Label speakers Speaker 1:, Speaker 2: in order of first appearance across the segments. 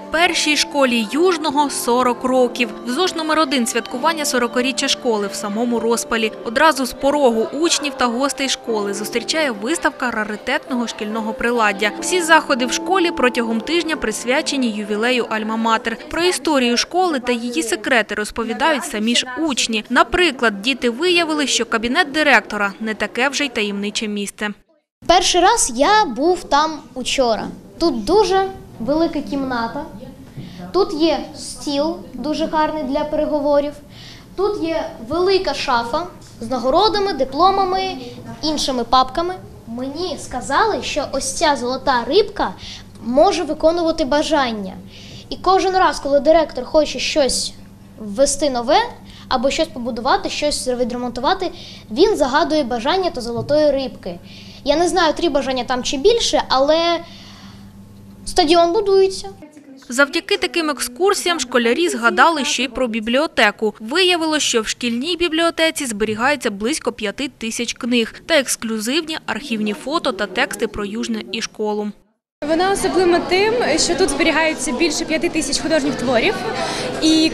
Speaker 1: Першій школі Южного – 40 років. В ЗОШ номер 1 святкування 40-річчя школи в самому розпалі. Одразу з порогу учнів та гостей школи зустрічає виставка раритетного шкільного приладдя. Всі заходи в школі протягом тижня присвячені ювілею Альма-Матер. Про історію школи та її секрети розповідають самі ж учні. Наприклад, діти виявили, що кабінет директора – не таке вже й таємниче місце.
Speaker 2: Перший раз я був там учора. Тут дуже велика кімната, тут є стіл дуже гарний для переговорів, тут є велика шафа з нагородами, дипломами, іншими папками. Мені сказали, що ось ця золота рибка може виконувати бажання. І кожен раз, коли директор хоче щось ввести нове, або щось побудувати, щось відремонтувати, він загадує бажання до золотої рибки. Я не знаю, 3 бажання там чи більше, але стадіон будується.
Speaker 1: Завдяки таким екскурсіям школярі згадали ще й про бібліотеку. Виявилось, що в шкільній бібліотеці зберігається близько 5000 книг та ексклюзивні архівні фото та тексти про Южне і школу.
Speaker 3: Вона особлива тим, що тут зберігається більше 5000 художніх творів, і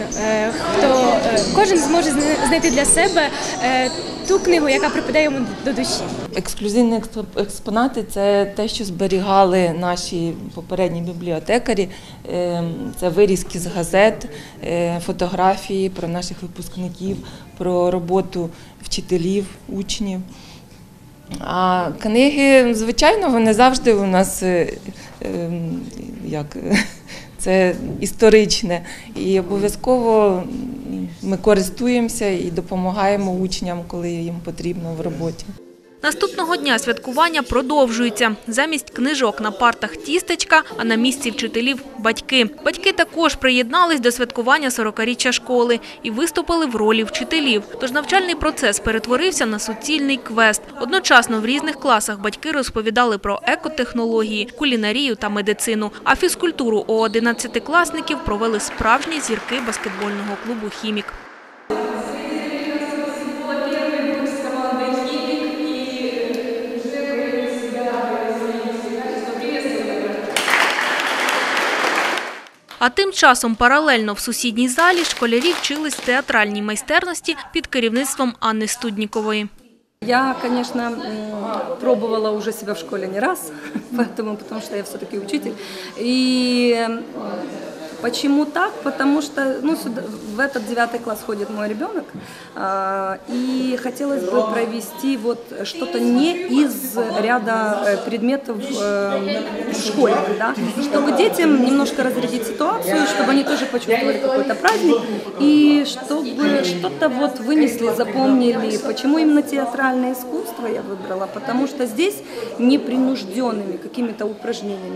Speaker 3: кожен зможе знайти для себе ту книгу, яка припадає йому до душі.
Speaker 4: Ексклюзивні експонати – це те, що зберігали наші попередні бібліотекарі. Це вирізки з газет, фотографії про наших випускників, про роботу вчителів, учнів. А книги, звичайно, вони завжди у нас це історичне. І обов'язково ми користуємося і допомагаємо учням, коли їм потрібно в роботі.
Speaker 1: Наступного дня святкування продовжується. Замість книжок на партах тістечка, а на місці вчителів – батьки. Батьки також приєднались до святкування 40-річчя школи і виступили в ролі вчителів. Тож навчальний процес перетворився на суцільний квест. Одночасно в різних класах батьки розповідали про екотехнології, кулінарію та медицину. А фізкультуру у 11-класників провели справжні зірки баскетбольного клубу «Хімік». А тим часом паралельно в сусідній залі школярі вчились театральній майстерності під керівництвом Анни Студнікової.
Speaker 5: Я, конечно, пробовала уже себя в школе не раз, потому что я все-таки учитель. И почему так? Потому что в этот 9 класс ходит мой ребенок, и хотелось бы провести что-то не из ряда предметов школьных, да? Чтобы детям немножко разрядить ситуацию, чтобы они тоже почувствовали какой-то праздник, и чтобы что-то вынесли, запомнили. Почему именно театральное искусство я выбрала? Потому что здесь непринужденными какими-то упражнениями,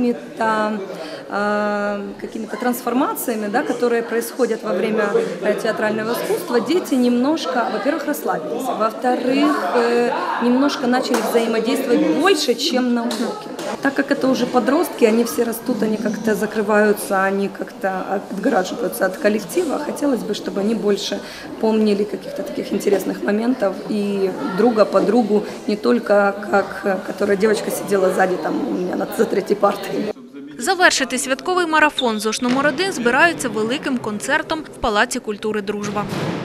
Speaker 5: какими-то трансформациями, да, которые происходят во время театрального искусства, дети немножко, во-первых, расслабились, во-вторых, немножко начали взаимодействовать больше, чем на уроке. Так как это уже подростки, они все растут, они как-то закрываются, они как-то отгораживаются от коллектива. Хотелось бы, чтобы они больше помнили каких-то таких интересных моментов и друга по другу, не только которая девочка сидела сзади у меня за 3-й партой.
Speaker 1: Завершити святковий марафон ЗОШ номер 1 збираються великим концертом в Палаці культури «Дружба».